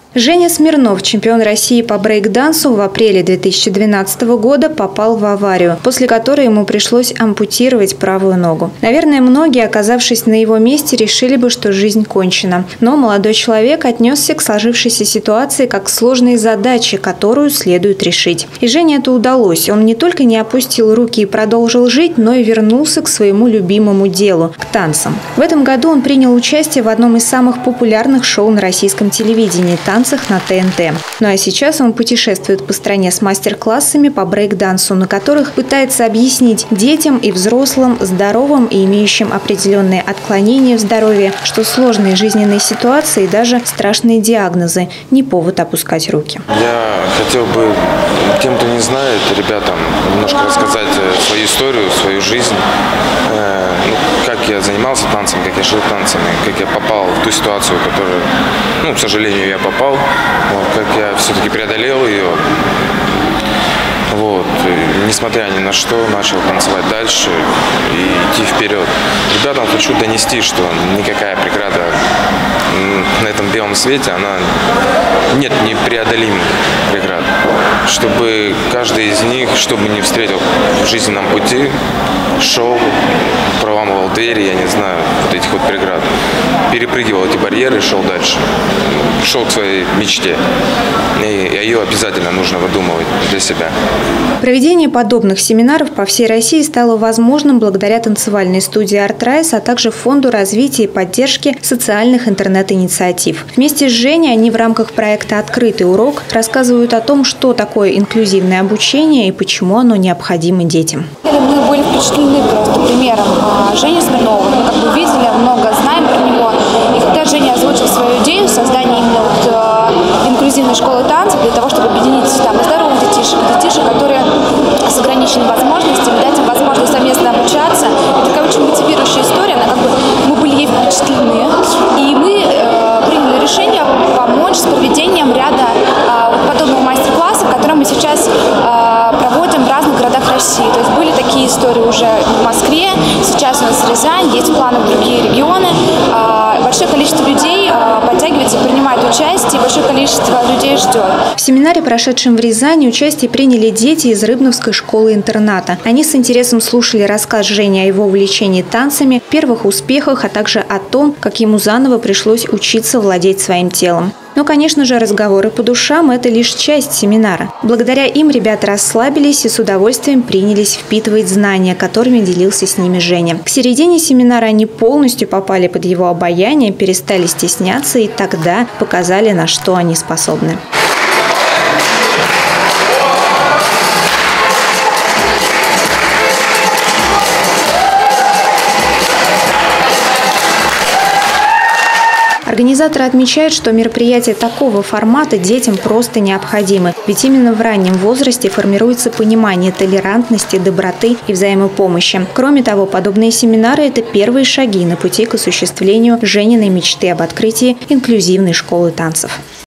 Женя Смирнов, чемпион России по брейк-дансу, в апреле 2012 года попал в аварию, после которой ему пришлось ампутировать правую ногу. Наверное, многие, оказавшись на его месте, решили бы, что жизнь кончена. Но молодой человек отнесся к сложившейся ситуации как к сложной задаче, которую следует решить. И Жене это удалось. Он не только не опустил руки и продолжил жить, но и вернулся к своему любимому делу – к танцам. В этом году он принял участие в одном из самых популярных шоу на российском телевидении – «Танцах» на ТНТ. Ну а сейчас он путешествует по стране с мастер-классами по брейк-дансу, на которых пытается объяснить детям и взрослым, здоровым и имеющим определенные отклонения в здоровье, что сложные жизненные ситуации и даже страшные диагнозы – не повод опускать руки. Я хотел бы тем, кто не знает, ребятам немножко рассказать свою историю, свою жизнь, как я занимался танцем, как я жил танцами, как я попал в ту ситуацию, в которую, к сожалению, я попал, как я все-таки преодолел ее. И, несмотря ни на что, начал танцевать дальше и идти вперед. Ребятам хочу донести, что никакая преграда на этом белом свете, нет непреодолимых преград. Чтобы каждый из них, чтобы не встретил в жизненном пути, шел, проламывал двери, я не знаю, вот этих вот преград, перепрыгивал эти барьеры и шел дальше. Шел к своей мечте. И ее обязательно нужно выдумывать для себя. Проведение подобных семинаров по всей России стало возможным благодаря танцевальной студии «Артрайс», а также Фонду развития и поддержки социальных интернет-инициатив. Вместе с Женей они в рамках проекта «Открытый урок» рассказывают о том, что такое инклюзивное обучение и почему оно необходимо детям. Мы были впечатлены просто примером Жени Смирнова. Мы видели, много знаем про него. И когда Женя озвучил свою идею создания именно инклюзивной школы танцев для того, чтобы объединить здоровых детишек, которые с ограниченными возможностями, дать им возможность совместно обучаться. Это такая очень мотивирующая история. Мы были ей впечатлены. И мы приняли решение помочь с проведением ряда подобных мастер-классов, которые мы сейчас проводим в разных городах России. То есть были такие истории уже в Москве, сейчас у нас Рязань, есть планы в другие регионы. Большое количество людей подтягивается, принимает участие, большое количество людей ждет. В семинаре, прошедшем в Рязани, участие приняли дети из Рыбновской школы-интерната. Они с интересом слушали рассказ Жени о его увлечении танцами, первых успехах, а также о том, как ему заново пришлось учиться владеть своим телом. Но, конечно же, разговоры по душам – это лишь часть семинара. Благодаря им ребята расслабились и с удовольствием принялись впитывать знания, которыми делился с ними Женя. К середине семинара они полностью попали под его обаяние, перестали стесняться и тогда показали, на что они способны. Организаторы отмечают, что мероприятия такого формата детям просто необходимы, ведь именно в раннем возрасте формируется понимание толерантности, доброты и взаимопомощи. Кроме того, подобные семинары – это первые шаги на пути к осуществлению Жениной мечты об открытии инклюзивной школы танцев.